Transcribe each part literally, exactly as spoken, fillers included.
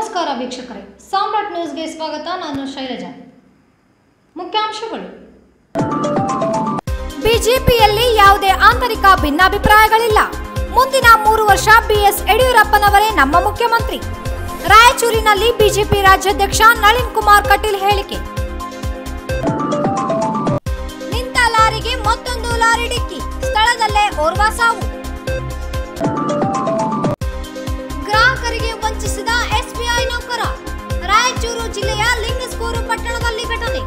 ನಮಸ್ಕಾರ ವೀಕ್ಷಕರೇ, ಸಾಮ್ರಾಟ್ ನ್ಯೂಸ್ಗೆ ಸ್ವಾಗತ. ನಾನು ಶೈಲಜಾ. ಮುಖ್ಯಾಂಶಗಳು. ಬಿಜೆಪಿಯಲ್ಲಿ ಯಾವುದೇ ಆಂತರಿಕ ಭಿನ್ನಾಭಿಪ್ರಾಯಗಳಿಲ್ಲ. ಮುಂದಿನ ಮೂರು ವರ್ಷ ಬಿಎಸ್ ಯಡಿಯೂರಪ್ಪನವರೇ ನಮ್ಮ ಮುಖ್ಯಮಂತ್ರಿ. ರಾಯಚೂರಿನಲ್ಲಿ ಬಿಜೆಪಿ ರಾಜ್ಯಾಧ್ಯಕ್ಷ ನಳಿನ್ ಕುಮಾರ್ ಕಟೀಲ್ ಹೇಳಿಕೆ. ನಿಂತ ಲಾರಿಗೆ ಮತ್ತೊಂದು ಲಾರಿ ಡಿಕ್ಕಿ, ಸ್ಥಳದಲ್ಲೇ ಓರ್ವ ಸಾವು. ಗ್ರಾಹಕರಿಗೆ ವಂಚಿಸಿದ ಎಸ್ಬಿಐ ನೌಕರ. ರಾಯಚೂರು ಜಿಲ್ಲೆಯ ಲಿಂಗಸ್ಕೂರು ಪಟ್ಟಣದಲ್ಲಿ ಘಟನೆ.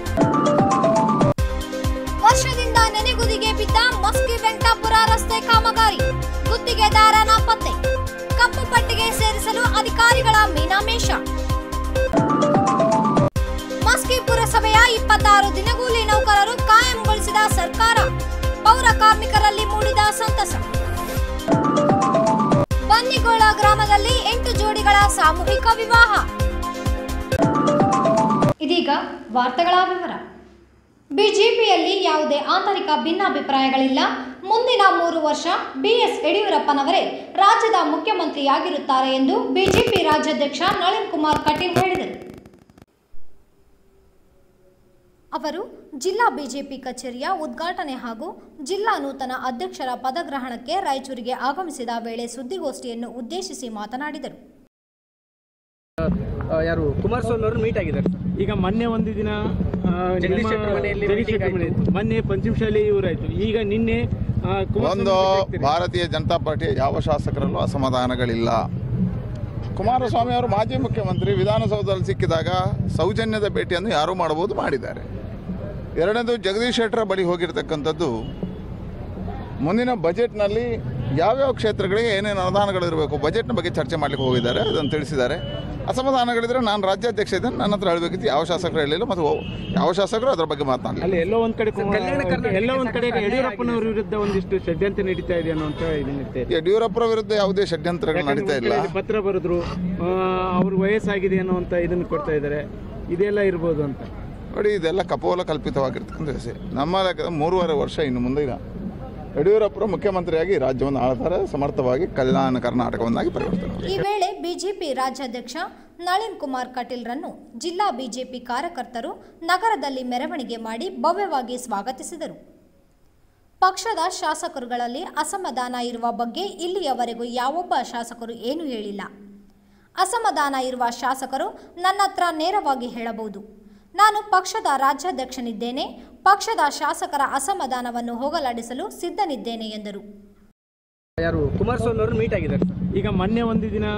ವರ್ಷದಿಂದ ನೆನೆಗುದಿಗೆ ಬಿದ್ದ ಮಸ್ಕಿ ವೆಂಕಟಾಪುರ ರಸ್ತೆ ಕಾಮಗಾರಿ, ಗುತ್ತಿಗೆದಾರ ನಾಪತ್ತೆ. ಕಪ್ಪು ಪಟ್ಟಿಗೆ ಸೇರಿಸಲು ಅಧಿಕಾರಿಗಳ ಮೀನಾಮೇಷ. ಮಸ್ಕಿ ಪುರಸಭೆಯ ಇಪ್ಪತ್ತಾರು ದಿನಗೂಲಿ ನೌಕರರು ಕಾಯಂಗೊಳಿಸಿದ ಸರ್ಕಾರ. ಪೌರ ಕಾರ್ಮಿಕರಲ್ಲಿ ಮೂಡಿದ ಸಂತಸ. ಬನ್ನಿಗೋಳ ಗ್ರಾಮದಲ್ಲಿ ಎಂಟು ಜೋಡಿಗಳ ಸಾಮೂಹಿಕ ವಿವಾಹ. ಇದೀಗ ವಾರ್ತೆಗಳ ವಿವರ. ಬಿಜೆಪಿಯಲ್ಲಿ ಯಾವುದೇ ಆಂತರಿಕ ಭಿನ್ನಾಭಿಪ್ರಾಯಗಳಿಲ್ಲ. ಮುಂದಿನ ಮೂರು ವರ್ಷ ಬಿಎಸ್ ಯಡಿಯೂರಪ್ಪನವರೇ ರಾಜ್ಯದ ಮುಖ್ಯಮಂತ್ರಿಯಾಗಿರುತ್ತಾರೆ ಎಂದು ಬಿಜೆಪಿ ರಾಜ್ಯಾಧ್ಯಕ್ಷ ನಳಿನ್ ಕುಮಾರ್ ಕಟೀಲ್ ಹೇಳಿದರು. ಅವರು ಜಿಲ್ಲಾ ಬಿಜೆಪಿ ಕಚೇರಿಯ ಉದ್ಘಾಟನೆ ಹಾಗೂ ಜಿಲ್ಲಾ ನೂತನ ಅಧ್ಯಕ್ಷರ ಪದಗ್ರಹಣಕ್ಕೆ ರಾಯಚೂರಿಗೆ ಆಗಮಿಸಿದ ವೇಳೆ ಸುದ್ದಿಗೋಷ್ಠಿಯನ್ನು ಉದ್ದೇಶಿಸಿ ಮಾತನಾಡಿದರು. ಯಾರು ಕುಮಾರಸ್ವಾಮಿ ಅವರು ಮೀಟ್ ಆಗಿದ್ದಾರೆ. ಈಗ ಮೊನ್ನೆ ಒಂದು ದಿನ ಮೊನ್ನೆ ಪಂಚಮಶಾಲಿ ಇವರಾಯ್ತು. ಈಗ ನಿನ್ನೆ ಒಂದು ಭಾರತೀಯ ಜನತಾ ಪಾರ್ಟಿಯ ಯಾವ ಶಾಸಕರಲ್ಲೂ ಅಸಮಾಧಾನಗಳಿಲ್ಲ. ಕುಮಾರಸ್ವಾಮಿ ಅವರು ಮಾಜಿ ಮುಖ್ಯಮಂತ್ರಿ, ವಿಧಾನಸೌಧದಲ್ಲಿ ಸಿಕ್ಕಿದಾಗ ಸೌಜನ್ಯದ ಭೇಟಿಯನ್ನು ಯಾರು ಮಾಡಬಹುದು ಮಾಡಿದ್ದಾರೆ. ಎರಡನೇದು, ಜಗದೀಶ್ ಶೆಟ್ಟರ್ ಬಳಿ ಹೋಗಿರ್ತಕ್ಕಂಥದ್ದು ಮುಂದಿನ ಬಜೆಟ್ನಲ್ಲಿ ಯಾವ್ಯಾವ ಕ್ಷೇತ್ರಗಳಿಗೆ ಏನೇನು ಅನುದಾನಗಳಿರಬೇಕು ಬಜೆಟ್ನ ಬಗ್ಗೆ ಚರ್ಚೆ ಮಾಡಲಿಕ್ಕೆ ಹೋಗಿದ್ದಾರೆ. ಅದನ್ನು ತಿಳಿಸಿದ್ದಾರೆ. ಅಸಮಾಧಾನಗಳಿದ್ರೆ ನಾನು ರಾಜ್ಯಾಧ್ಯಕ್ಷ ಇದ್ದೇನೆ, ನನ್ನ ಹತ್ರ ಹೇಳಬೇಕಿತ್ತು. ಯಾವ ಶಾಸಕರು ಹೇಳಿಲ್ಲ ಮತ್ತು ಯಾವ ಶಾಸಕರು ಅದರ ಬಗ್ಗೆ ಮಾತನಾಡಲಿ. ಅಲ್ಲಿ ಎಲ್ಲೋ ಒಂದ್ ಕಡೆ ಎಲ್ಲೋ ಒಂದ್ ಕಡೆ ಯಡಿಯೂರಪ್ಪನವರ ವಿರುದ್ಧ ಒಂದಿಷ್ಟು ಷಡ್ಯಂತ್ರ ನಡೀತಾ ಇದೆ ಅನ್ನುವಂತ ಇದನ್ನಿರುತ್ತೆ. ಯಡಿಯೂರಪ್ಪರ ವಿರುದ್ಧ ಯಾವುದೇ ಷಡ್ಯಂತ್ರಗಳು ನಡೀತಾ ಇಲ್ಲ. ಪತ್ರ ಬರೆದ್ರು, ಅವ್ರ ವಯಸ್ಸಾಗಿದೆ ಅನ್ನುವಂತ ಇದನ್ನು ಕೊಡ್ತಾ ಇದ್ದಾರೆ. ಇದೆಲ್ಲ ಇರ್ಬೋದು ಅಂತ ನೋಡಿ. ಇದೆಲ್ಲ ಕಪೋಲ ಕಲ್ಪಿತವಾಗಿರ್ತಕ್ಕಂಥ ವಿಷಯ. ನಮ್ಮ ಲೆಕ್ಕದ ಮೂರುವರೆ ವರ್ಷ ಇನ್ನು ಮುಂದಿನ ಯಡಿಯೂರಪ್ಪರು ಮುಖ್ಯಮಂತ್ರಿಯಾಗಿ ರಾಜ್ಯವನ್ನು ಆಳ್ತಾರೆ. ಸಮರ್ಥವಾಗಿ ಕಲ್ಯಾಣ ಕರ್ನಾಟಕವನ್ನಾಗಿ ಪರಿವರ್ತನೆ. ಈ ವೇಳೆ ಬಿಜೆಪಿ ರಾಜ್ಯಾಧ್ಯಕ್ಷ ನಳಿನ್ ಕುಮಾರ್ ಕಟೀಲ್ರನ್ನು ಜಿಲ್ಲಾ ಬಿಜೆಪಿ ಕಾರ್ಯಕರ್ತರು ನಗರದಲ್ಲಿ ಮೆರವಣಿಗೆ ಮಾಡಿ ಭವ್ಯವಾಗಿ ಸ್ವಾಗತಿಸಿದರು. ಪಕ್ಷದ ಶಾಸಕರುಗಳಲ್ಲಿ ಅಸಮಾಧಾನ ಇರುವ ಬಗ್ಗೆ ಇಲ್ಲಿಯವರೆಗೂ ಯಾವೊಬ್ಬ ಶಾಸಕರು ಏನೂ ಹೇಳಿಲ್ಲ. ಅಸಮಾಧಾನ ಇರುವ ಶಾಸಕರು ನನ್ನ ಹತ್ರ ನೇರವಾಗಿ ಹೇಳಬಹುದು. ನಾನು ಪಕ್ಷದ ರಾಜ್ಯಾಧ್ಯಕ್ಷನಿದ್ದೇನೆ. ಪಕ್ಷದ ಶಾಸಕರ ಅಸಮಾಧಾನವನ್ನು ಹೋಗಲಾಡಿಸಲು ಸಿದ್ಧನಿದ್ದೇನೆ ಎಂದರು. ಯಾರು ಕುಮಾರಸ್ವಾಮಿ ಅವರು ಮೀಟ್ ಆಗಿದ್ದಾರೆ. ಈಗ ಮೊನ್ನೆ ಒಂದು ದಿನ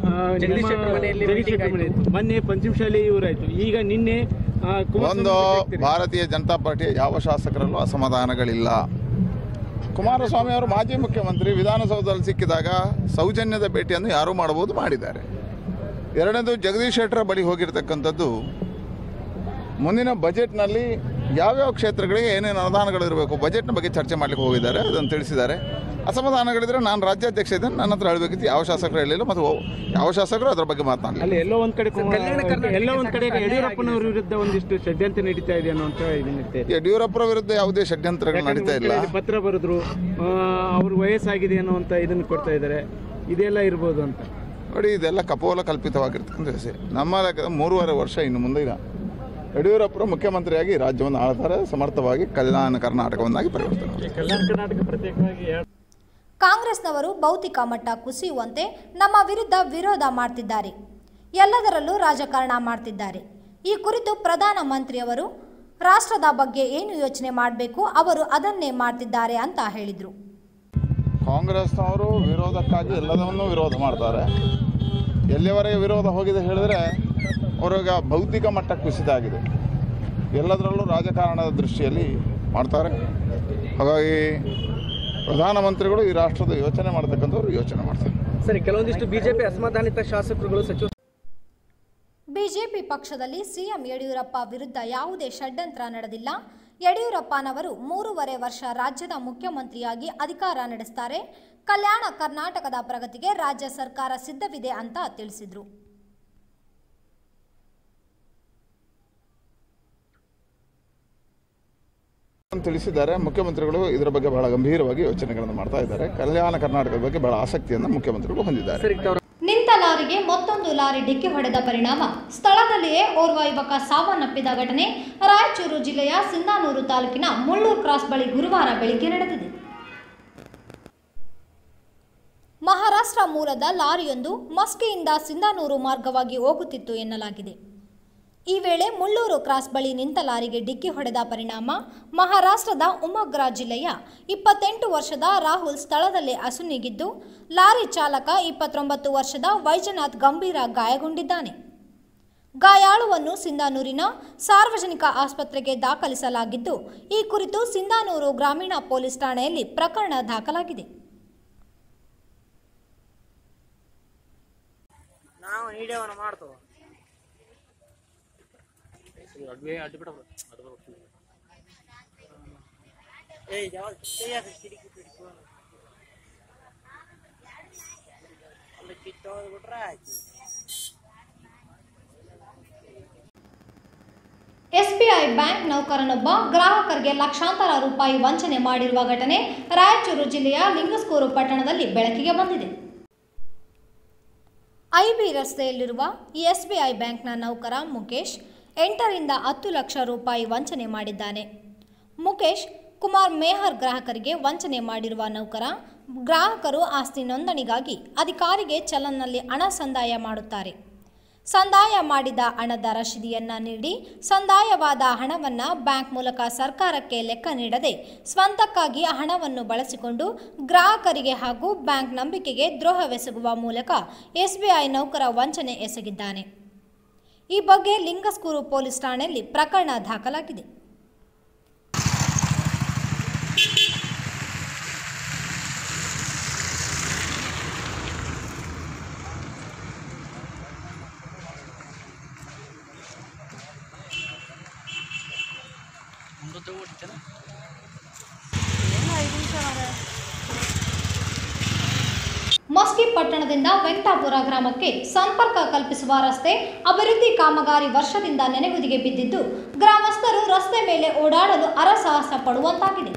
ಮೊನ್ನೆ ಪಂಚಮಶಾಲಿ ಇವರಾಯ್ತು. ಈಗ ನಿನ್ನೆ ಒಂದು ಭಾರತೀಯ ಜನತಾ ಪಾರ್ಟಿಯ ಯಾವ ಶಾಸಕರಲ್ಲೂ ಅಸಮಾಧಾನಗಳಿಲ್ಲ. ಕುಮಾರಸ್ವಾಮಿ ಅವರು ಮಾಜಿ ಮುಖ್ಯಮಂತ್ರಿ, ವಿಧಾನಸೌಧದಲ್ಲಿ ಸಿಕ್ಕಿದಾಗ ಸೌಜನ್ಯದ ಭೇಟಿಯನ್ನು ಯಾರು ಮಾಡಬಹುದು ಮಾಡಿದ್ದಾರೆ. ಎರಡನೇದು, ಜಗದೀಶ್ ಶೆಟ್ಟರ್ ಬಳಿ ಹೋಗಿರ್ತಕ್ಕಂಥದ್ದು ಮುಂದಿನ ಬಜೆಟ್ನಲ್ಲಿ ಯಾವ್ಯಾವ ಕ್ಷೇತ್ರಗಳಿಗೆ ಏನೇನು ಅನುದಾನಗಳಿರಬೇಕು ಬಜೆಟ್ನ ಬಗ್ಗೆ ಚರ್ಚೆ ಮಾಡಲಿಕ್ಕೆ ಹೋಗಿದ್ದಾರೆ. ಅದನ್ನು ತಿಳಿಸಿದ್ದಾರೆ. ಅಸಮಾಧಾನಗಳಿದ್ರೆ ನಾನು ರಾಜ್ಯಾಧ್ಯಕ್ಷ ಇದ್ದೇನೆ, ನನ್ನ ಹತ್ರ ಹೇಳಬೇಕಿತ್ತು. ಯಾವ ಶಾಸಕರು ಹೇಳಿಲ್ಲ ಮತ್ತು ಯಾವ ಶಾಸಕರು ಅದರ ಬಗ್ಗೆ ಮಾತನಾಡಲಿ. ಅಲ್ಲಿ ಎಲ್ಲೋ ಒಂದ್ ಕಡೆ ಎಲ್ಲೋ ಒಂದ್ ಕಡೆ ಯಡಿಯೂರಪ್ಪನವರ ವಿರುದ್ಧ ಒಂದಿಷ್ಟು ಷಡ್ಯಂತ್ರ ನಡೀತಾ ಇದೆ ಅನ್ನುವಂತ ಇದನ್ನಿರುತ್ತೆ. ಯಡಿಯೂರಪ್ಪರ ವಿರುದ್ಧ ಯಾವುದೇ ಷಡ್ಯಂತ್ರಗಳು ನಡೀತಾ ಇಲ್ಲ. ಪತ್ರ ಬರೆದ್ರು, ಅವ್ರ ವಯಸ್ಸಾಗಿದೆ ಅನ್ನುವಂತ ಇದನ್ನು ಕೊಡ್ತಾ ಇದ್ದಾರೆ. ಇದೆಲ್ಲ ಇರ್ಬೋದು ಅಂತ ನೋಡಿ. ಇದೆಲ್ಲ ಕಪೋಲ ಕಲ್ಪಿತವಾಗಿರ್ತಕ್ಕಂಥ ವಿಷಯ. ನಮ್ಮ ಲೆಕ್ಕದ ಮೂರುವರೆ ವರ್ಷ ಇನ್ನು ಮುಂದಿನ ಯಡಿಯೂರಪ್ಪರು ಮುಖ್ಯಮಂತ್ರಿಯಾಗಿ ರಾಜ್ಯವನ್ನು ಆಳ್ತಾರೆ. ಸಮರ್ಥವಾಗಿ ಕಲ್ಯಾಣ ಕರ್ನಾಟಕವನ್ನಾಗಿ ಪರಿವರ್ತನೆ. ಕಲ್ಯಾಣ ಕರ್ನಾಟಕ ಪ್ರತ್ಯೇಕವಾಗಿ ಕಾಂಗ್ರೆಸ್ನವರು ಭೌತಿಕ ಮಟ್ಟ ಕುಸಿಯುವಂತೆ ನಮ್ಮ ವಿರುದ್ಧ ವಿರೋಧ ಮಾಡ್ತಿದ್ದಾರೆ. ಎಲ್ಲದರಲ್ಲೂ ರಾಜಕಾರಣ ಮಾಡ್ತಿದ್ದಾರೆ. ಈ ಕುರಿತು ಪ್ರಧಾನ ಮಂತ್ರಿಯವರು ರಾಷ್ಟ್ರದ ಬಗ್ಗೆ ಏನು ಯೋಚನೆ ಮಾಡಬೇಕು, ಅವರು ಅದನ್ನೇ ಮಾಡ್ತಿದ್ದಾರೆ ಅಂತ ಹೇಳಿದರು. ಕಾಂಗ್ರೆಸ್ನವರು ವಿರೋಧಕ್ಕಾಗಿ ಎಲ್ಲದನ್ನೂ ವಿರೋಧ ಮಾಡ್ತಾರೆ. ಎಲ್ಲಿವರೆಗೆ ವಿರೋಧ ಹೋಗಿದೆ ಹೇಳಿದ್ರೆ ಅವ್ರಿಗೆ ಭೌತಿಕ ಮಟ್ಟ ಕುಸಿತ ಆಗಿದೆ. ಎಲ್ಲದರಲ್ಲೂ ರಾಜಕಾರಣದ ದೃಷ್ಟಿಯಲ್ಲಿ ಮಾಡ್ತಾರೆ. ಹಾಗಾಗಿ ಪ್ರಧಾನಮಂತ್ರಿಗಳು ಈ ರಾಷ್ಟ್ರದ ಯೋಚನೆ ಮಾಡ್ತಕ್ಕಂಥವ್ರು ಯೋಚನೆ ಮಾಡ್ತಾರೆ. ಸರಿ, ಕೆಲವೊಂದಿಷ್ಟು ಬಿಜೆಪಿ ಅಸಮಾಧಾನಿತ ಶಾಸಕರುಗಳು ಸಚಿವ ಬಿಜೆಪಿ ಪಕ್ಷದಲ್ಲಿ ಸಿಎಂ ಯಡಿಯೂರಪ್ಪ ವಿರುದ್ಧ ಯಾವುದೇ ಷಡ್ಯಂತ್ರ ನಡೆದಿಲ್ಲ. ಯಡಿಯೂರಪ್ಪನವರು ಮೂರುವರೆ ವರ್ಷ ರಾಜ್ಯದ ಮುಖ್ಯಮಂತ್ರಿಯಾಗಿ ಅಧಿಕಾರ ನಡೆಸುತ್ತಾರೆ. ಕಲ್ಯಾಣ ಕರ್ನಾಟಕದ ಪ್ರಗತಿಗೆ ರಾಜ್ಯ ಸರ್ಕಾರ ಸಿದ್ಧವಿದೆ ಅಂತ ತಿಳಿಸಿದರು. ತಿಳಿಸಿದ್ದಾರೆ. ಮುಖ್ಯಮಂತ್ರಿಗಳು ಇದರ ಬಗ್ಗೆ ಬಹಳ ಗಂಭೀರವಾಗಿ ಯೋಚನೆಗಳನ್ನು ಮಾಡ್ತಾ ಇದ್ದಾರೆ. ಕಲ್ಯಾಣ ಕರ್ನಾಟಕದ ಬಗ್ಗೆ ಬಹಳ ಆಸಕ್ತಿಯನ್ನು ಮುಖ್ಯಮಂತ್ರಿಗಳು ಹೊಂದಿದ್ದಾರೆ. ನಿಂತ ಲಾರಿಗೆ ಮತ್ತೊಂದು ಲಾರಿ ಡಿಕ್ಕಿ ಹೊಡೆದ ಪರಿಣಾಮ ಸ್ಥಳದಲ್ಲಿಯೇ ಓರ್ವ ಯುವಕ ಸಾವನ್ನಪ್ಪಿದ ಘಟನೆ ರಾಯಚೂರು ಜಿಲ್ಲೆಯ ಸಿಂಧಾನೂರು ತಾಲೂಕಿನ ಮುಳ್ಳೂರು ಕ್ರಾಸ್ ಬಳಿ ಗುರುವಾರ ಬೆಳಗ್ಗೆ ನಡೆದಿದೆ. ಮಹಾರಾಷ್ಟ್ರ ಮೂಲದ ಲಾರಿಯೊಂದು ಮಸ್ಕಿಯಿಂದ ಸಿಂಧಾನೂರು ಮಾರ್ಗವಾಗಿ ಹೋಗುತ್ತಿತ್ತು ಎನ್ನಲಾಗಿದೆ. ಈ ವೇಳೆ ಮುಳ್ಳೂರು ಕ್ರಾಸ್ ಬಳಿ ನಿಂತ ಲಾರಿಗೆ ಡಿಕ್ಕಿ ಹೊಡೆದ ಪರಿಣಾಮ ಮಹಾರಾಷ್ಟ್ರದ ಉಮಗ್ರಾ ಜಿಲ್ಲೆಯ ಇಪ್ಪತ್ತೆಂಟು ವರ್ಷದ ರಾಹುಲ್ ಸ್ಥಳದಲ್ಲೇ ಅಸುನೀಗಿದ್ದು, ಲಾರಿ ಚಾಲಕ ಇಪ್ಪತ್ತೊಂಬತ್ತು ವರ್ಷದ ವೈಜನಾಥ್ ಗಂಭೀರ ಗಾಯಗೊಂಡಿದ್ದಾನೆ. ಗಾಯಾಳುವನ್ನು ಸಿಂಧಾನೂರಿನ ಸಾರ್ವಜನಿಕ ಆಸ್ಪತ್ರೆಗೆ ದಾಖಲಿಸಲಾಗಿದ್ದು, ಈ ಕುರಿತು ಸಿಂಧಾನೂರು ಗ್ರಾಮೀಣ ಪೊಲೀಸ್ ಠಾಣೆಯಲ್ಲಿ ಪ್ರಕರಣ ದಾಖಲಾಗಿದೆ. ಎಸ್ಬಿಐ ಬ್ಯಾಂಕ್ ನೌಕರನೊಬ್ಬ ಗ್ರಾಹಕರಿಗೆ ಲಕ್ಷಾಂತರ ರೂಪಾಯಿ ವಂಚನೆ ಮಾಡಿರುವ ಘಟನೆ ರಾಯಚೂರು ಜಿಲ್ಲೆಯ ಲಿಂಗಸ್ಕೂರು ಪಟ್ಟಣದಲ್ಲಿ ಬೆಳಕಿಗೆ ಬಂದಿದೆ. ಐಬಿ ರಸ್ತೆಯಲ್ಲಿರುವ ಎಸ್ಬಿಐ ಬ್ಯಾಂಕ್ನ ನೌಕರ ಮುಖೇಶ್ ಎಂಟರಿಂದ ಹತ್ತು ಲಕ್ಷ ರೂಪಾಯಿ ವಂಚನೆ ಮಾಡಿದ್ದಾನೆ. ಮುಖೇಶ್ ಕುಮಾರ್ ಮೇಹರ್ ಗ್ರಾಹಕರಿಗೆ ವಂಚನೆ ಮಾಡಿರುವ ನೌಕರ ಗ್ರಾಹಕರು ಆಸ್ತಿ ನೋಂದಣಿಗಾಗಿ ಅಧಿಕಾರಿಗೆ ಚಲನ್ನಲ್ಲಿ ಹಣ ಸಂದಾಯ ಮಾಡುತ್ತಾರೆ. ಸಂದಾಯ ಮಾಡಿದ ಹಣದ ರಶೀದಿಯನ್ನು ನೀಡಿ ಸಂದಾಯವಾದ ಹಣವನ್ನು ಬ್ಯಾಂಕ್ ಮೂಲಕ ಸರ್ಕಾರಕ್ಕೆ ಲೆಕ್ಕ ನೀಡದೆ ಸ್ವಂತಕ್ಕಾಗಿ ಹಣವನ್ನು ಬಳಸಿಕೊಂಡು ಗ್ರಾಹಕರಿಗೆ ಹಾಗೂ ಬ್ಯಾಂಕ್ ನಂಬಿಕೆಗೆ ದ್ರೋಹವೆಸಗುವ ಮೂಲಕ ಎಸ್ಬಿಐ ನೌಕರ ವಂಚನೆ ಎಸಗಿದ್ದಾನೆ. ಈ ಬಗ್ಗೆ ಲಿಂಗಸ್ಕೂರು ಪೊಲೀಸ್ ಠಾಣೆಯಲ್ಲಿ ಪ್ರಕರಣ ದಾಖಲಾಗಿದೆ. ಮಸ್ಕಿ ಪಟ್ಟಣದಿಂದ ವೆಂಕಟಾಪುರ ಗ್ರಾಮಕ್ಕೆ ಸಂಪರ್ಕ ಕಲ್ಪಿಸುವ ರಸ್ತೆ ಅಭಿವೃದ್ಧಿ ಕಾಮಗಾರಿ ವರ್ಷದಿಂದ ನೆನೆಗುದಿಗೆ ಬಿದ್ದಿದ್ದು, ಗ್ರಾಮಸ್ಥರು ರಸ್ತೆ ಮೇಲೆ ಓಡಾಡಲು ಹರಸಾಹಸ ಪಡುವಂತಾಗಿದೆ.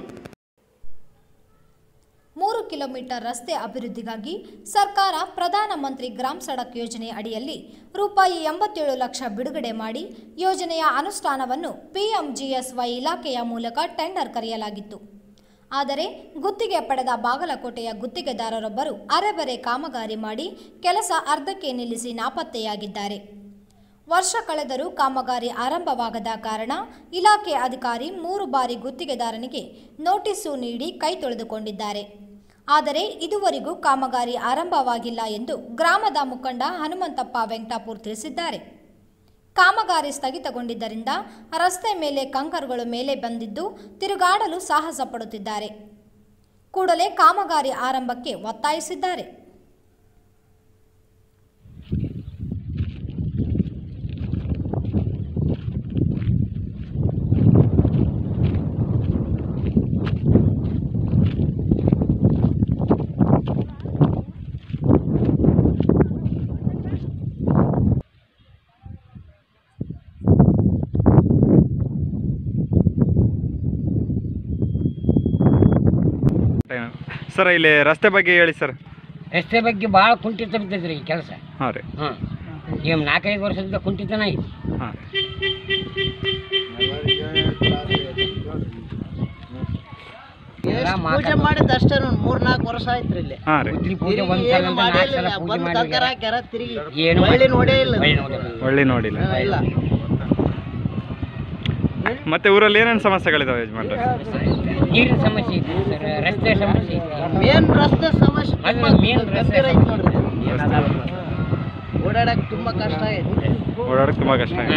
ಮೂರು ಕಿಲೋಮೀಟರ್ ರಸ್ತೆ ಅಭಿವೃದ್ಧಿಗಾಗಿ ಸರ್ಕಾರ ಪ್ರಧಾನಮಂತ್ರಿ ಗ್ರಾಮ ಸಡಕ್ ಯೋಜನೆ ಅಡಿಯಲ್ಲಿ ರೂಪಾಯಿ ಎಂಬತ್ತೇಳು ಲಕ್ಷ ಬಿಡುಗಡೆ ಮಾಡಿ ಯೋಜನೆಯ ಅನುಷ್ಠಾನವನ್ನು ಪಿಎಂಜಿಎಸ್ವೈ ಇಲಾಖೆಯ ಮೂಲಕ ಟೆಂಡರ್ ಕರೆಯಲಾಗಿತ್ತು. ಆದರೆ ಗುತ್ತಿಗೆ ಪಡೆದ ಬಾಗಲಕೋಟೆಯ ಗುತ್ತಿಗೆದಾರರೊಬ್ಬರು ಅರೆಬರೆ ಕಾಮಗಾರಿ ಮಾಡಿ ಕೆಲಸ ಅರ್ಧಕ್ಕೆ ನಿಲ್ಲಿಸಿ ನಾಪತ್ತೆಯಾಗಿದ್ದಾರೆ. ವರ್ಷ ಕಳೆದರೂ ಕಾಮಗಾರಿ ಆರಂಭವಾಗದ ಕಾರಣ ಇಲಾಖೆ ಅಧಿಕಾರಿ ಮೂರು ಬಾರಿ ಗುತ್ತಿಗೆದಾರನಿಗೆ ನೋಟಿಸು ನೀಡಿ ಕೈ ತೊಳೆದುಕೊಂಡಿದ್ದಾರೆ. ಆದರೆ ಇದುವರೆಗೂ ಕಾಮಗಾರಿ ಆರಂಭವಾಗಿಲ್ಲ ಎಂದು ಗ್ರಾಮದ ಮುಖಂಡ ಹನುಮಂತಪ್ಪ ವೆಂಕಟಾಪುರ್ ತಿಳಿಸಿದ್ದಾರೆ. ಕಾಮಗಾರಿ ಸ್ಥಗಿತಗೊಂಡಿದ್ದರಿಂದ ರಸ್ತೆ ಮೇಲೆ ಕಂಕರುಗಳು ಮೇಲೆ ಬಂದಿದ್ದು ತಿರುಗಾಡಲು ಸಾಹಸ ಪಡುತ್ತಿದ್ದಾರೆ. ಕೂಡಲೇ ಕಾಮಗಾರಿ ಆರಂಭಕ್ಕೆ ಒತ್ತಾಯಿಸಿದ್ದಾರೆ. ಸರ್, ಇಲ್ಲಿ ರಸ್ತೆ ಬಗ್ಗೆ ಹೇಳಿ ಸರ್. ರಸ್ತೆ ಬಗ್ಗೆ ಭಾಳ ಕುಂಠಿತ ಬಿದ್ದೈತ್ರಿ ಈ ಕೆಲಸ. ಹಾಂ ರೀ. ಹಾಂ, ಈಗ ನಾಲ್ಕೈದು ವರ್ಷದಿಂದ ಕುಂಠಿತನ ಐತಿ. ಹಾಂ, ಪೂಜೆ ಮಾಡಿದ ಅಷ್ಟೇ ಮೂರ್ ನಾಲ್ಕು ವರ್ಷ ಆಯ್ತ್ರಿ ಇಲ್ಲಿ. ಹಾಂ ರೀ. ಪೂಜೆ ಒಂದ್ ಸಲ ನಾಲ್ಕು ಸಲ ಪೂಜೆ ಮಾಡಿ ತಿರುಗಿ ಏನು ಒಳ್ಳೆ ನೋಡೇ ಇಲ್ಲ. ಒಳ್ಳೆ ನೋಡಿಲ್ಲ. ಇಲ್ಲ. ಮತ್ತೆ ಊರಲ್ಲಿ ಏನೇನು ಸಮಸ್ಯೆಗಳಿದಾವೆ ಯಜಮಾನ್ರೆ? ನೀರಿನ ಸಮಸ್ಯೆ ಐತಿ ಸರ್, ರಸ್ತೆ ಸಮಸ್ಯೆ ಐತಿ. ಮೇನ್ ರಸ್ತೆ ಸಮಸ್ಯೆ ಮೇನ್ ರಸ್ತೆ ಐತಿ ನೋಡ್ರಿ. ಓಡಾಡಕ್ ತುಂಬಾ ಕಷ್ಟ ಐತಿ. ಓಡಾಡಕ್ ತುಂಬಾ ಕಷ್ಟ ಇದೆ.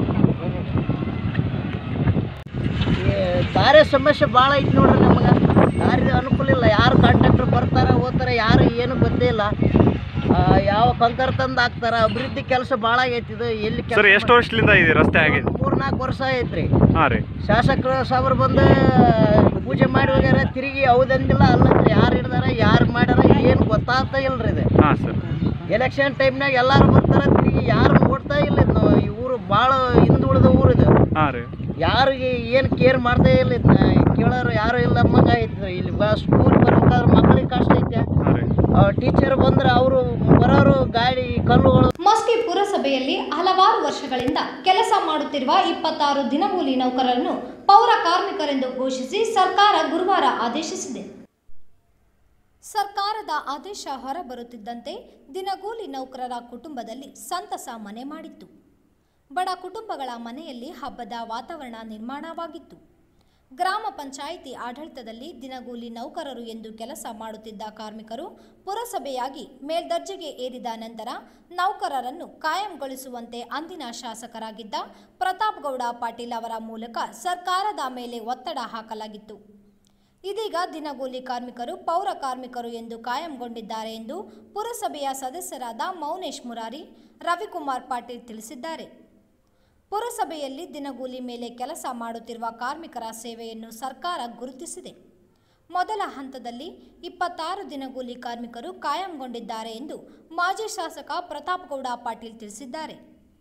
ದಾರಿ ಸಮಸ್ಯೆ ಭಾಳ ಐತಿ ನೋಡ್ರಿ. ನಮಗೆ ದಾರಿ ಅನುಕೂಲ ಇಲ್ಲ. ಯಾರು ಕಾಂಟ್ರಾಕ್ಟರ್ ಬರ್ತಾರ ಹೋಗ್ತಾರ, ಯಾರು ಏನು ಗೊತ್ತೇ ಇಲ್ಲ. ಯಾವ ಕಂಕರ್ ತಂದು ಹಾಕ್ತಾರ. ಅಭಿವೃದ್ಧಿ ಕೆಲಸ ಭಾಳ ಆಗೈತಿ. ಇದು ಎಲ್ಲಿ ಸರ್ ಎಷ್ಟು ವರ್ಷದಿಂದ ಇದೆ ರಸ್ತೆ ಆಗಿದೆ? ಮೂರ್ನಾಲ್ಕು ವರ್ಷ ಐತ್ರಿ. ಹಾಂ ರೀ. ಶಾಸಕರು ಸಾಬ್ರು ಬಂದು ಪೂಜೆ ಮಾಡಿ ಹೋಗ್ಯಾರ, ತಿರುಗಿ ಹೌದಂದಿಲ್ಲ ಅಲ್ಲಂದ್ರೆ ಯಾರು ಹಿಡ್ದಾರ ಯಾರು ಮಾಡ್ಯಾರ ಏನು ಗೊತ್ತಾಗ್ತಾ ಇಲ್ರಿ ಇದು. ಹಾಂ ಸರ್. ಎಲೆಕ್ಷನ್ ಟೈಮ್ನಾಗ ಎಲ್ಲಾರು ಬರ್ತಾರ, ತಿರುಗಿ ಯಾರು ನೋಡ್ತಾ ಇಲ್ಲ. ಇದು ಈ ಊರು ಭಾಳ ಹಿಂದುಳಿದ ಊರು ಇದು. ಹಾಂ ರೀ. ಯಾರಿಗೆ ಏನು ಕೇರ್ ಮಾಡ್ದೇ ಇಲ್ಲ, ಕೇಳೋರು ಯಾರು ಇಲ್ಲ ನಮ್ಮಂಗೆ ಐತೆ. ಇಲ್ಲಿ ಬ ಸ್ಕೂಲ್ ಬರ್ಬೇಕಾದ್ರೆ ಮಕ್ಕಳಿಗೆ ಕಷ್ಟ ಐತೆ. ಟೀಚರ್ ಬಂದ್ರೆ ಅವರು ಬರೋರು ಗಾಡಿ ಕಲ್ಲುಗಳು. ಮಸ್ಕಿ ಪುರಸಭೆಯಲ್ಲಿ ಹಲವಾರು ವರ್ಷಗಳಿಂದ ಕೆಲಸ ಮಾಡುತ್ತಿರುವ ಇಪ್ಪತ್ತಾರು ದಿನಗೂಲಿ ನೌಕರರನ್ನು ಪೌರ ಕಾರ್ಮಿಕರೆಂದು ಘೋಷಿಸಿ ಸರ್ಕಾರ ಗುರುವಾರ ಆದೇಶಿಸಿದೆ. ಸರ್ಕಾರದ ಆದೇಶ ಹೊರಬರುತ್ತಿದ್ದಂತೆ ದಿನಗೂಲಿ ನೌಕರರ ಕುಟುಂಬದಲ್ಲಿ ಸಂತಸ ಮನೆ ಮಾಡಿತ್ತು. ಬಡ ಕುಟುಂಬಗಳ ಮನೆಯಲ್ಲಿ ಹಬ್ಬದ ವಾತಾವರಣ ನಿರ್ಮಾಣವಾಗಿತ್ತು. ಗ್ರಾಮ ಪಂಚಾಯಿತಿ ಆಡಳಿತದಲ್ಲಿ ದಿನಗೂಲಿ ನೌಕರರು ಎಂದು ಕೆಲಸ ಮಾಡುತ್ತಿದ್ದ ಕಾರ್ಮಿಕರು ಪುರಸಭೆಯಾಗಿ ಮೇಲ್ದರ್ಜೆಗೆ ಏರಿದ ನಂತರ ನೌಕರರನ್ನು ಕಾಯಂಗೊಳಿಸುವಂತೆ ಅಂದಿನ ಶಾಸಕರಾಗಿದ್ದ ಪ್ರತಾಪ್ ಗೌಡ ಪಾಟೀಲ್ ಅವರ ಮೂಲಕ ಸರ್ಕಾರದ ಮೇಲೆ ಒತ್ತಡ ಹಾಕಲಾಗಿತ್ತು. ಇದೀಗ ದಿನಗೂಲಿ ಕಾರ್ಮಿಕರು ಪೌರ ಕಾರ್ಮಿಕರು ಎಂದು ಕಾಯಂಗೊಂಡಿದ್ದಾರೆ ಎಂದು ಪುರಸಭೆಯ ಸದಸ್ಯರಾದ ಮೌನೇಶ್ ಮುರಾರಿ, ರವಿಕುಮಾರ್ ಪಾಟೀಲ್ ತಿಳಿಸಿದ್ದಾರೆ. ಪುರಸಭೆಯಲ್ಲಿ ದಿನಗೂಲಿ ಮೇಲೆ ಕೆಲಸ ಮಾಡುತ್ತಿರುವ ಕಾರ್ಮಿಕರ ಸೇವೆಯನ್ನು ಸರ್ಕಾರ ಗುರುತಿಸಿದೆ. ಮೊದಲ ಹಂತದಲ್ಲಿ ಇಪ್ಪತ್ತಾರು ದಿನಗೂಲಿ ಕಾರ್ಮಿಕರು ಕಾಯಂಗೊಂಡಿದ್ದಾರೆ ಎಂದು ಮಾಜಿ ಶಾಸಕ ಪ್ರತಾಪ್ ಗೌಡ ಪಾಟೀಲ್ ತಿಳಿಸಿದ್ದಾರೆ.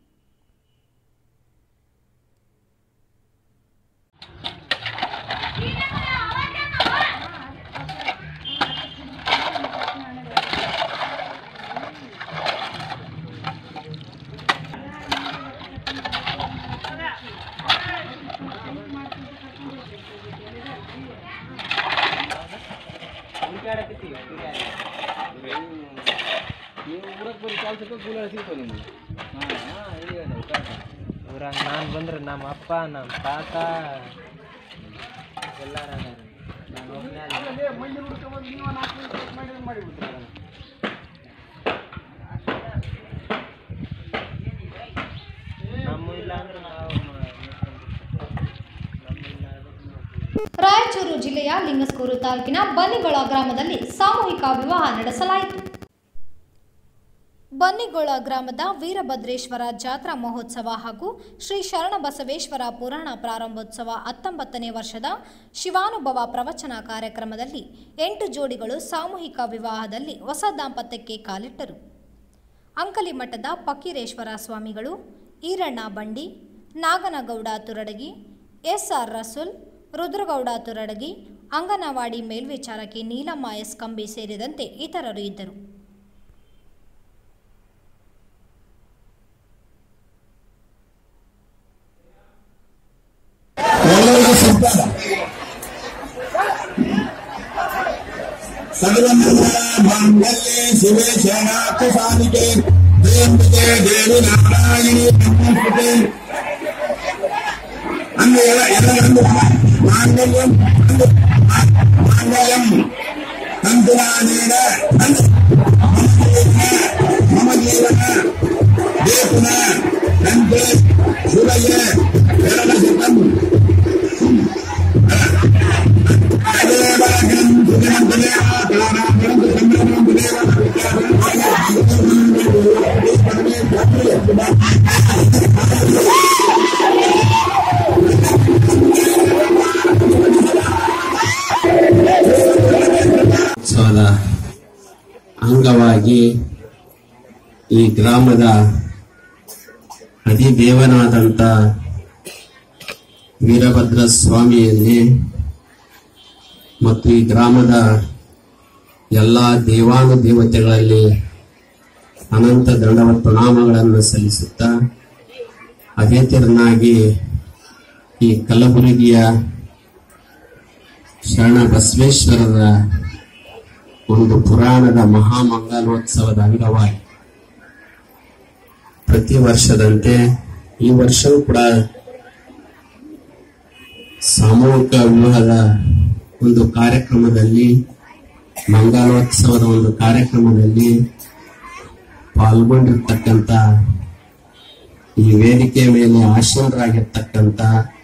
ಊರಾಗ ನಾನು ಬಂದ್ರೆ ನಮ್ಮ ಅಪ್ಪ ನಮ್ಮ ತಾತ ಎಲ್ಲಾರ ನಮ್ಮ ಇಲ್ಲ ಅಂದ್ರೆ ನಾವು. ರಾಯಚೂರು ಜಿಲ್ಲೆಯ ಲಿಂಗಸ್ಕೂರು ತಾಲೂಕಿನ ಬನ್ನಿಗೊಳ ಗ್ರಾಮದಲ್ಲಿ ಸಾಮೂಹಿಕ ವಿವಾಹ ನಡೆಸಲಾಯಿತು. ಬನ್ನಿಗೊಳ ಗ್ರಾಮದ ವೀರಭದ್ರೇಶ್ವರ ಜಾತ್ರಾ ಮಹೋತ್ಸವ ಹಾಗೂ ಶ್ರೀ ಶರಣಬಸವೇಶ್ವರ ಪುರಾಣ ಪ್ರಾರಂಭೋತ್ಸವ ಹತ್ತೊಂಬತ್ತನೇ ವರ್ಷದ ಶಿವಾನುಭವ ಪ್ರವಚನ ಕಾರ್ಯಕ್ರಮದಲ್ಲಿ ಎಂಟು ಜೋಡಿಗಳು ಸಾಮೂಹಿಕ ವಿವಾಹದಲ್ಲಿ ಹೊಸ ದಾಂಪತ್ಯಕ್ಕೆ ಕಾಲಿಟ್ಟರು. ಅಂಕಲಿಮಠದ ಫಕೀರೇಶ್ವರ ಸ್ವಾಮಿಗಳು, ಈರಣ್ಣ ಬಂಡಿ, ನಾಗನಗೌಡ ತುರಡಗಿ, ಎಸ್ ಆರ್ ರಸೂಲ್, ರುದ್ರಗೌಡ ತುರಡಗಿ, ಅಂಗನವಾಡಿ ಮೇಲ್ವಿಚಾರಕಿ ನೀಲಮ್ಮ ಎಸ್ ಕಂಬಿ ಸೇರಿದಂತೆ ಇತರರು ಇದ್ದರು. ಅಂಗವಾಗಿ ಈ ಗ್ರಾಮದ ಅಧಿದೇವನಾದಂಥ ವೀರಭದ್ರ ಸ್ವಾಮಿಯಲ್ಲಿ ಮತ್ತು ಈ ಗ್ರಾಮದ ಎಲ್ಲ ದೇವಾನುದೇವತೆಗಳಲ್ಲಿ ಅನಂತ ದಂಡವತ್ ಪ್ರಣಾಮಗಳನ್ನು ಸಲ್ಲಿಸುತ್ತಾ ಅದೇ ತೆರನಾಗಿ ಈ ಕಲಬುರಗಿಯ ಶರಣ ಬಸವೇಶ್ವರರ ಒಂದು ಪುರಾಣದ ಮಹಾಮಂಗಲೋತ್ಸವದ ಅಂಗವಾಗಿ ಪ್ರತಿ ವರ್ಷದಂತೆ ಈ ವರ್ಷವೂ ಕೂಡ ಸಾಮೂಹಿಕ ವಿವಾಹದ ಒಂದು ಕಾರ್ಯಕ್ರಮದಲ್ಲಿ ಮಂಗಲೋತ್ಸವದ ಒಂದು ಕಾರ್ಯಕ್ರಮದಲ್ಲಿ ಪಾಲ್ಗೊಂಡಿರ್ತಕ್ಕಂಥ ಈ ವೇದಿಕೆ ಮೇಲೆ ಆಸೀನರಾಗಿರ್ತಕ್ಕಂಥ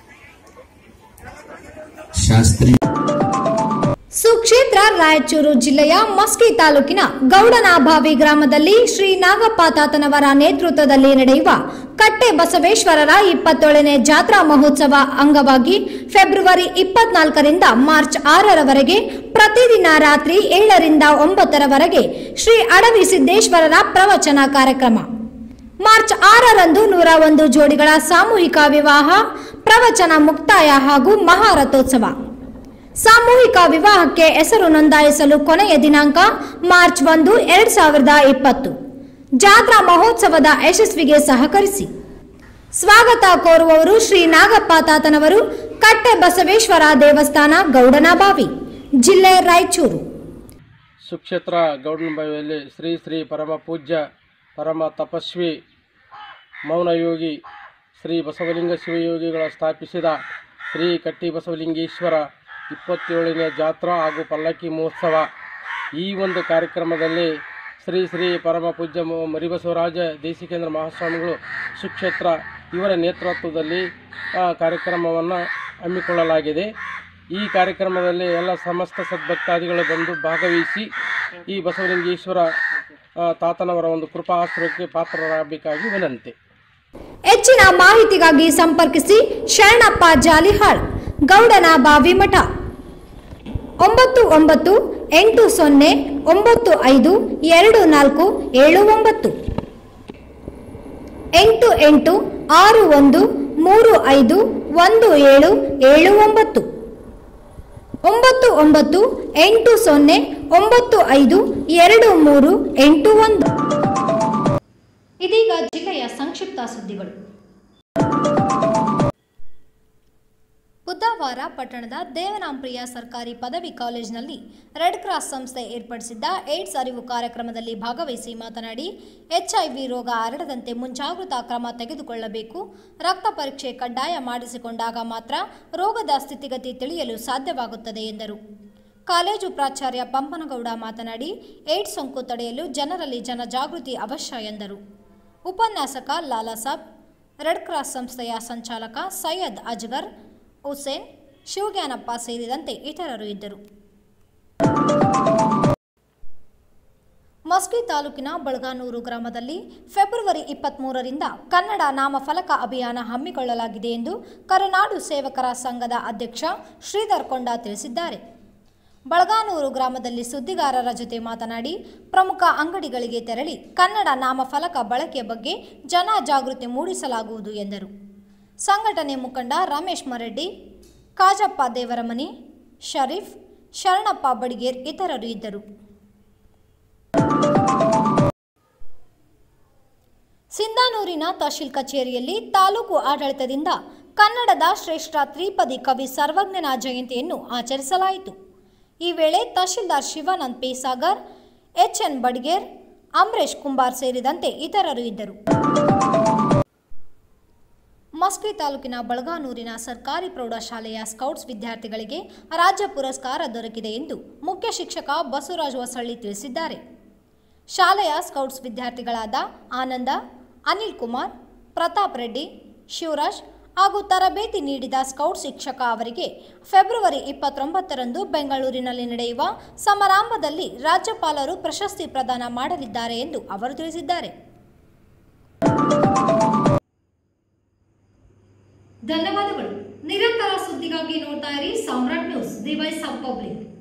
ಶಾಸ್ತ್ರೀಯ ಸುಕ್ಷೇತ್ರ ರಾಯಚೂರು ಜಿಲ್ಲೆಯ ಮಸ್ಕಿ ತಾಲೂಕಿನ ಗೌಡನಾಭಾವಿ ಗ್ರಾಮದಲ್ಲಿ ಶ್ರೀ ನಾಗಪ್ಪ ತಾತನವರ ನೇತೃತ್ವದಲ್ಲಿ ನಡೆಯುವ ಕಟ್ಟೆ ಬಸವೇಶ್ವರರ ಇಪ್ಪತ್ತೇಳನೇ ಜಾತ್ರಾ ಮಹೋತ್ಸವ ಅಂಗವಾಗಿ ಫೆಬ್ರವರಿ ಇಪ್ಪತ್ನಾಲ್ಕರಿಂದ ಮಾರ್ಚ್ ಆರರವರೆಗೆ ಪ್ರತಿದಿನ ರಾತ್ರಿ ಏಳರಿಂದ ಒಂಬತ್ತರವರೆಗೆ ಶ್ರೀ ಅಡವಿ ಸಿದ್ದೇಶ್ವರರ ಪ್ರವಚನ ಕಾರ್ಯಕ್ರಮ. ಮಾರ್ಚ್ ಆರರಂದು ನೂರ ಒಂದು ಜೋಡಿಗಳ ಸಾಮೂಹಿಕ ವಿವಾಹ ಪ್ರವಚನ ಮುಕ್ತಾಯ ಹಾಗೂ ಮಹಾರಥೋತ್ಸವ. ಸಾಮೂಹಿಕ ವಿವಾಹಕ್ಕೆ ಹೆಸರು ನೋಂದಾಯಿಸಲು ಕೊನೆಯ ದಿನಾಂಕ ಮಾರ್ಚ್ ಒಂದು ಎರಡು ಸಾವಿರದ ಇಪ್ಪತ್ತು. ಜಾತ್ರಾ ಮಹೋತ್ಸವದ ಯಶಸ್ವಿಗೆ ಸಹಕರಿಸಿ. ಸ್ವಾಗತ ಕೋರುವವರು ಶ್ರೀ ನಾಗಪ್ಪ ತಾತನವರು, ಕಟ್ಟೆ ಬಸವೇಶ್ವರ ದೇವಸ್ಥಾನ, ಗೌಡನಬಾವಿ, ಜಿಲ್ಲೆ ರಾಯಚೂರು. ಸುಕ್ಷೇತ್ರ ಗೌಡನಬಾವಿಯಲ್ಲಿ ಶ್ರೀ ಶ್ರೀ ಪರಮ ಪೂಜ್ಯ ಪರಮ ತಪಸ್ವಿ ಮೌನಯೋಗಿ ಶ್ರೀ ಬಸವಲಿಂಗ ಶಿವಯೋಗಿಗಳ ಸ್ಥಾಪಿಸಿದ ಶ್ರೀ ಕಟ್ಟಿ ಬಸವಲಿಂಗೇಶ್ವರ ಇಪ್ಪತ್ತೇಳನೇ ಜಾತ್ರಾ ಹಾಗೂ ಪಲ್ಲಕ್ಕಿ ಮಹೋತ್ಸವ. ಈ ಒಂದು ಕಾರ್ಯಕ್ರಮದಲ್ಲಿ ಶ್ರೀ ಶ್ರೀ ಪರಮ ಪೂಜ್ಯ ಮರಿಬಸವರಾಜ ದೇಶಿಕೇಂದ್ರ ಮಹಾಸ್ವಾಮಿಗಳು ಸುಕ್ಷೇತ್ರ ಇವರ ನೇತೃತ್ವದಲ್ಲಿ ಕಾರ್ಯಕ್ರಮವನ್ನು ಹಮ್ಮಿಕೊಳ್ಳಲಾಗಿದೆ. ಈ ಕಾರ್ಯಕ್ರಮದಲ್ಲಿ ಎಲ್ಲ ಸಮಸ್ತ ಸದ್ಭಕ್ತಾದಿಗಳು ಬಂದು ಭಾಗವಹಿಸಿ ಈ ಬಸವಲಿಂಗೇಶ್ವರ ತಾತನವರ ಒಂದು ಕೃಪಾ ಆಶ್ರಯಕ್ಕೆ ಪಾತ್ರರಾಗಬೇಕಾಗಿ ವಿನಂತಿ. ಹೆಚ್ಚಿನ ಮಾಹಿತಿಗಾಗಿ ಸಂಪರ್ಕಿಸಿ ಶರಣಪ್ಪ ಜಾಲಿಹಾಳ್, ಗೌಡನಬಾವಿ ಮಠ. ಒಂಬತ್ತು ಒಂಬತ್ತು ಎಂಟು ಸೊನ್ನೆ ಒಂಬತ್ತು ಐದು ಎರಡು ನಾಲ್ಕು ಏಳು ಒಂಬತ್ತು, ಎಂಟು ಎಂಟು ಆರು ಒಂದು ಮೂರು ಐದು ಒಂದು ಏಳು ಏಳು ಒಂಬತ್ತು, ಒಂಬತ್ತು ಒಂಬತ್ತು ಎಂಟು ಸೊನ್ನೆ ಒಂಬತ್ತು ಐದು ಎರಡು ಮೂರು ಎಂಟು ಒಂದು. ಇದೀಗ ಜಿಲ್ಲೆಯ ಸಂಕ್ಷಿಪ್ತ ಸುದ್ದಿಗಳು. ಬುಧವಾರ ಪಟ್ಟಣದ ದೇವನಾಂಪ್ರಿಯ ಸರ್ಕಾರಿ ಪದವಿ ಕಾಲೇಜಿನಲ್ಲಿ ರೆಡ್ ಕ್ರಾಸ್ ಸಂಸ್ಥೆ ಏರ್ಪಡಿಸಿದ್ದ ಏಡ್ಸ್ ಅರಿವು ಕಾರ್ಯಕ್ರಮದಲ್ಲಿ ಭಾಗವಹಿಸಿ ಮಾತನಾಡಿ, ಎಚ್ಐವಿ ರೋಗ ಹರಡದಂತೆ ಮುಂಜಾಗೃತಾ ಕ್ರಮ ತೆಗೆದುಕೊಳ್ಳಬೇಕು. ರಕ್ತ ಪರೀಕ್ಷೆ ಕಡ್ಡಾಯ ಮಾಡಿಸಿಕೊಂಡಾಗ ಮಾತ್ರ ರೋಗದ ಸ್ಥಿತಿಗತಿ ತಿಳಿಯಲು ಸಾಧ್ಯವಾಗುತ್ತದೆ ಎಂದರು. ಕಾಲೇಜು ಪ್ರಾಚಾರ್ಯ ಪಂಪನಗೌಡ ಮಾತನಾಡಿ, ಏಡ್ಸ್ ಸೋಂಕು ತಡೆಯಲು ಜನರಲ್ಲಿ ಜನಜಾಗೃತಿ ಅವಶ್ಯ ಎಂದರು. ಉಪನ್ಯಾಸಕ ಲಾಲಾಸಾಬ್, ರೆಡ್ ಕ್ರಾಸ್ ಸಂಸ್ಥೆಯ ಸಂಚಾಲಕ ಸೈಯದ್ ಅಜ್ಗರ್ ಹುಸೇನ್, ಶಿವಜ್ಞಾನಪ್ಪ ಸೇರಿದಂತೆ ಇತರರು ಇದ್ದರು. ಮಸ್ಕಿ ತಾಲೂಕಿನ ಬಳಗಾನೂರು ಗ್ರಾಮದಲ್ಲಿ ಫೆಬ್ರವರಿ ಇಪ್ಪತ್ತ್ಮೂರರಿಂದ ಕನ್ನಡ ನಾಮಫಲಕ ಅಭಿಯಾನ ಹಮ್ಮಿಕೊಳ್ಳಲಾಗಿದೆ ಎಂದು ಕರುನಾಡು ಸೇವಕರ ಸಂಘದ ಅಧ್ಯಕ್ಷ ಶ್ರೀಧರ್ ಕೊಂಡ ತಿಳಿಸಿದ್ದಾರೆ. ಬಳಗಾನೂರು ಗ್ರಾಮದಲ್ಲಿ ಸುದ್ದಿಗಾರರ ಜೊತೆ ಮಾತನಾಡಿ, ಪ್ರಮುಖ ಅಂಗಡಿಗಳಿಗೆ ತೆರಳಿ ಕನ್ನಡ ನಾಮಫಲಕ ಬಳಕೆ ಬಗ್ಗೆ ಜನ ಜಾಗೃತಿ ಮೂಡಿಸಲಾಗುವುದು ಎಂದರು. ಸಂಘಟನೆ ಮುಖಂಡ ರಮೇಶ್ ಮರೆಡ್ಡಿ, ಕಾಜಪ್ಪ ದೇವರಮನಿ, ಶರೀಫ್, ಶರಣಪ್ಪ ಬಡಿಗೇರ್ ಇತರರು ಇದ್ದರು. ಸಿಂಧಾನೂರಿನ ತಹಶೀಲ್ ಕಚೇರಿಯಲ್ಲಿ ತಾಲೂಕು ಆಡಳಿತದಿಂದ ಕನ್ನಡದ ಶ್ರೇಷ್ಠ ತ್ರಿಪದಿ ಕವಿ ಸರ್ವಜ್ಞನ ಜಯಂತಿಯನ್ನು ಆಚರಿಸಲಾಯಿತು. ಈ ವೇಳೆ tahsildar Shivanand P Sagar, H N Badiger, Amaresh Kumbar ಸೇರಿದಂತೆ ಇತರರು ಇದ್ದರು. ಮಸ್ಕಿ ತಾಲೂಕಿನ ಬಳಗಾನೂರಿನ ಸರ್ಕಾರಿ ಪ್ರೌಢಶಾಲೆಯ ಸ್ಕೌಟ್ಸ್ ವಿದ್ಯಾರ್ಥಿಗಳಿಗೆ ರಾಜ್ಯ ಪುರಸ್ಕಾರ ದೊರಕಿದೆ ಎಂದು ಮುಖ್ಯ ಶಿಕ್ಷಕ ಬಸವರಾಜ್ ಹೊಸಳ್ಳಿ ತಿಳಿಸಿದ್ದಾರೆ. ಶಾಲೆಯ ಸ್ಕೌಟ್ಸ್ ವಿದ್ಯಾರ್ಥಿಗಳಾದ ಆನಂದ, ಅನಿಲ್ ಕುಮಾರ್, ಪ್ರತಾಪ್ ರೆಡ್ಡಿ, ಶಿವರಾಜ್ ಹಾಗೂ ತರಬೇತಿ ನೀಡಿದ ಸ್ಕೌಟ್ ಶಿಕ್ಷಕ ಅವರಿಗೆ ಫೆಬ್ರವರಿ ಇಪ್ಪತ್ತೊಂಬತ್ತರಂದು ಬೆಂಗಳೂರಿನಲ್ಲಿ ನಡೆಯುವ ಸಮಾರಂಭದಲ್ಲಿ ರಾಜ್ಯಪಾಲರು ಪ್ರಶಸ್ತಿ ಪ್ರದಾನ ಮಾಡಲಿದ್ದಾರೆ ಎಂದು ಅವರು ತಿಳಿಸಿದ್ದಾರೆ. ಧನ್ಯವಾದಗಳು. ನಿರಂತರ ಸುದ್ದಿಗಾಗಿ ನೋಡ್ತಾ ಇರಿ Samrat news, the voice of public.